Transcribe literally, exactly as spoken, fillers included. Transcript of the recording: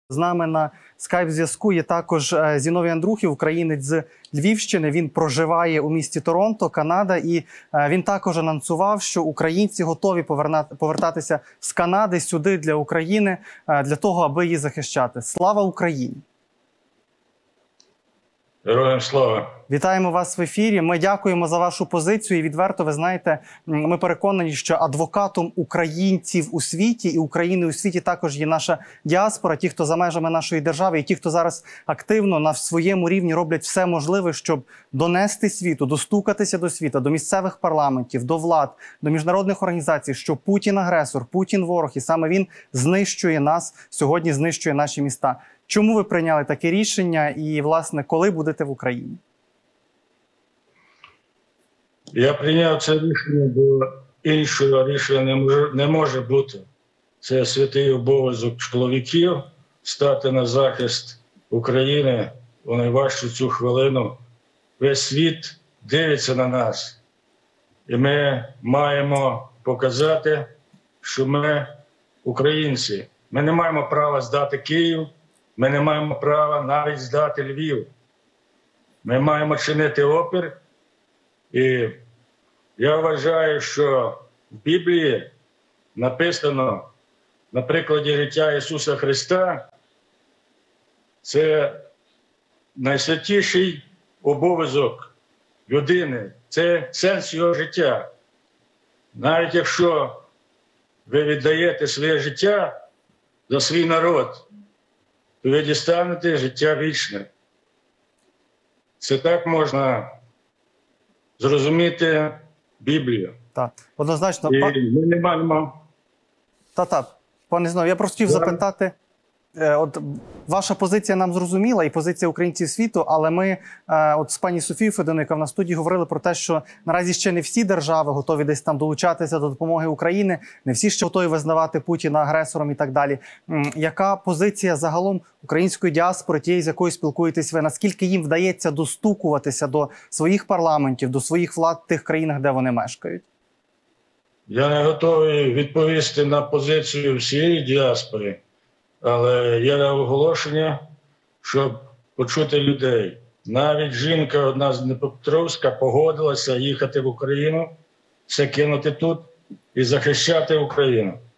З нами на скайп-зв'язку є також Зіновій Андрухів, українець з Львівщини. Він проживає у місті Торонто, Канада. І він також анонсував, що українці готові повертатися з Канади сюди для України, для того, аби її захищати. Слава Україні! Героям слава! Вітаємо вас в ефірі. Ми дякуємо за вашу позицію. І відверто, ви знаєте, ми переконані, що адвокатом українців у світі і України у світі також є наша діаспора, ті, хто за межами нашої держави, і ті, хто зараз активно на своєму рівні роблять все можливе, щоб донести світу, достукатися до світу, до місцевих парламентів, до влад, до міжнародних організацій, що Путін агресор, Путін ворог, і саме він знищує нас, сьогодні знищує наші міста. Чому ви прийняли таке рішення і, власне, коли будете в Україні? Я прийняв це рішення, бо іншого рішення не може, не може бути. Це святий обов'язок чоловіків стати на захист України у найважчу цю хвилину. Весь світ дивиться на нас. І ми маємо показати, що ми українці. Ми не маємо права здати Київ, ми не маємо права навіть здати Львів. Ми маємо чинити опір. І я вважаю, що в Біблії написано на прикладі життя Ісуса Христа, це найсвятіший обов'язок людини, це сенс його життя. Навіть якщо ви віддаєте своє життя за свій народ, то ви дістанете життя вічне. Це так можна зрозуміти Біблію. Так, однозначно. І пан... ми не маємо... Та-та, пане Зіновій, я просто хотів запитати, е, от ваша позиція нам зрозуміла, і позиція українців світу, але ми е, от з пані Софією Фединою, яка в нас в студії, говорили про те, що наразі ще не всі держави готові десь там долучатися до допомоги України, не всі ще готові визнавати Путіна агресором і так далі. М, яка позиція загалом української діаспори, тієї, з якою спілкуєтесь ви, наскільки їм вдається достукуватися до своїх парламентів, до своїх влад в тих країнах, де вони мешкають? Я не готовий відповісти на позицію всієї діаспори, але є оголошення, щоб почути людей. Навіть жінка одна з Дніпропетровська погодилася їхати в Україну, все кинути тут і захищати Україну.